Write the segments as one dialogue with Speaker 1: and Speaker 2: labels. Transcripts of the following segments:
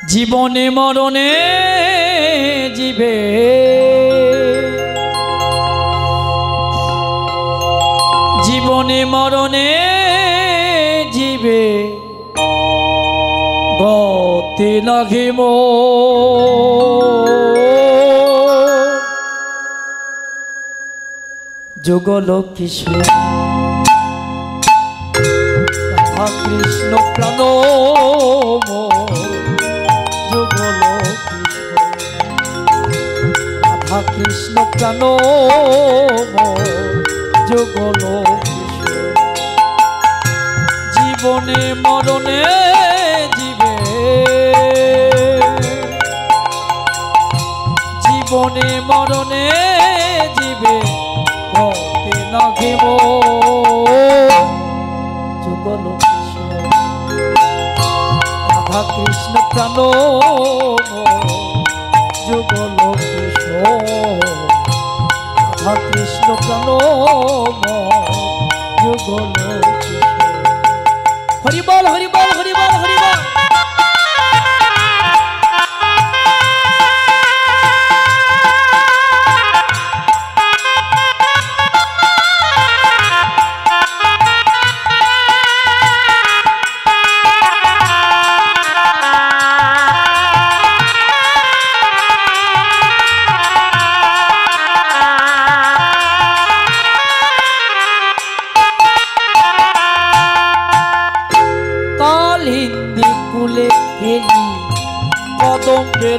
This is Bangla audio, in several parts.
Speaker 1: জীবনে মরণে জীবে জীবনে মরণে জীবে গতি লাগিম যুগল কিশোর রাধা কৃষ্ণ প্রাণ যুগল রাধা কৃষ্ণ প্রাণ যুগল জীবনে মরণে জীবে জীবনে মরণে জীবে ভক্তি নাগিব যুগল রাধা কৃষ্ণ প্রাণ যুগল রাধা কৃষ্ণ প্রাণ যুগল হরি বল হরি বল হরি বল হরি বল কদম্বের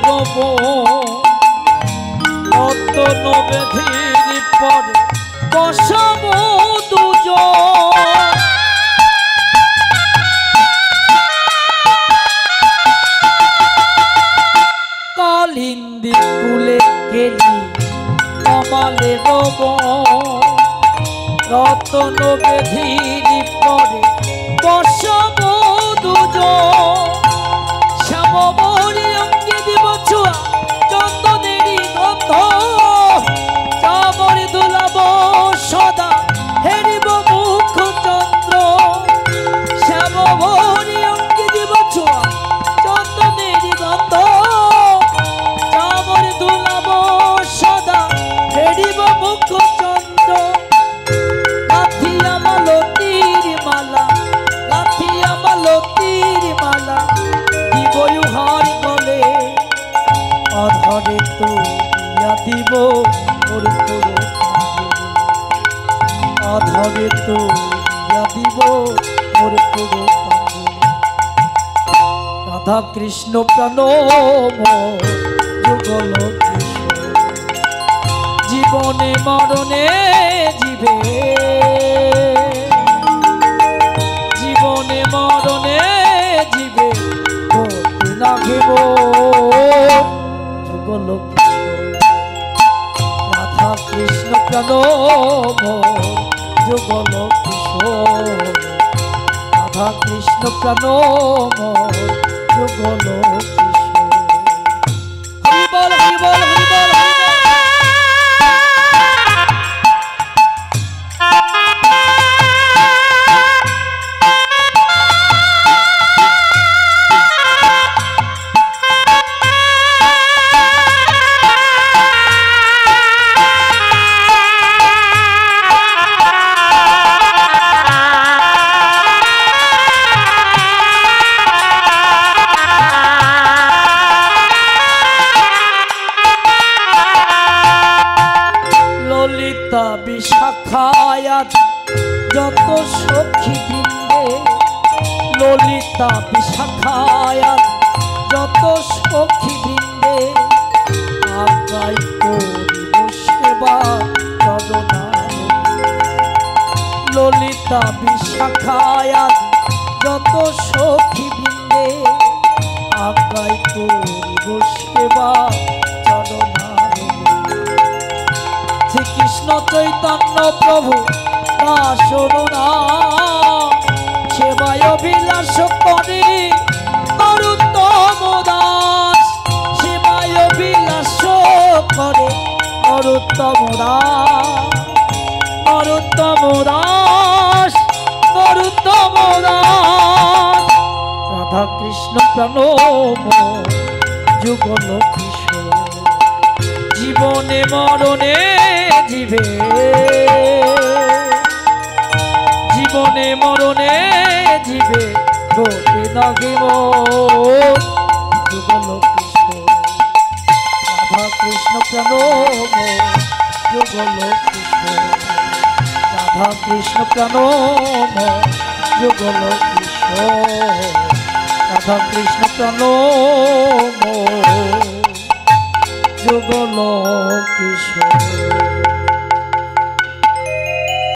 Speaker 1: রতন বেধির পরে বসাব দুজন কালিন্দী কুলে গেলি কমালে রব রতন বেধির পরে বসাব দুজন শ্যামবরী অঙ্গে দিব ছোঁয়া চন্দনেরই গন্ধ চামরে দুলাব সদা হেরিব মুখ চন্দ্র শ্যামবরী অঙ্গে দিব ছোঁয়া চন্দনেরই গন্ধ চামরে দুলাব সদা হেরিব মুখ চন্দ্র লাথি আমালতির মালা লাথি আমালতির মালা হরি বলে অধরে তো দিব মোর অধরে তো দিব মোর রাধা কৃষ্ণ প্রাণ যুগল জীবনে মরণে জীবে জীবনে মরণে জীবে নাগিব যুগল রাধা কৃষ্ণ প্রাণ যুগল কিশোর রাধা কৃষ্ণ প্রাণ যুগল কিশোর হরি বল হরি বল হরি বল বিশাখায়াত যত সখী বৃন্দে ললিতা বিশাখায়াত যত সখী বৃন্দে আগাই করিব সেবা চরণা ললিতা বিশাখায়াত যত সখী বৃন্দে আগাই করিব সেবা চরণা শ্রীকৃষ্ণ চৈতন্য প্রভু দাসরুণা সেবায় অভিলাষ করে নরোত্তম দাস সেবায় অভিলাষ করে নরোত্তম দাস নরোত্তম দাস নরোত্তম দাস রাধা কৃষ্ণ প্রাণ যুগল কিশোর জীবনে মরণে জীবে জীবনে মরণে জীবে গতি নাগিব যুগল কিশোর রাধা কৃষ্ণ প্রাণ যুগল কিশোর রাধা কৃষ্ণ প্রাণ যুগল কিশোর রাধা কৃষ্ণ প্রাণ যুগল কিশোর।